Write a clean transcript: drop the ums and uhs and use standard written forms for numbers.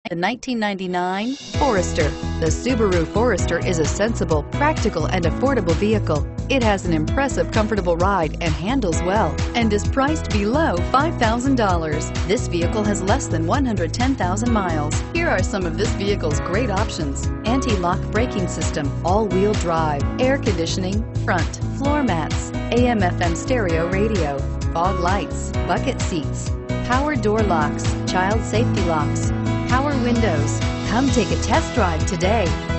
The 1999 Forester. The Subaru Forester is a sensible, practical, and affordable vehicle. It has an impressive, comfortable ride and handles well, and is priced below $5,000. This vehicle has less than 110,000 miles. Here are some of this vehicle's great options: anti-lock braking system, all-wheel drive, air conditioning, front, floor mats, AM/FM stereo radio, fog lights, bucket seats, power door locks, child safety locks, power windows. Come take a test drive today.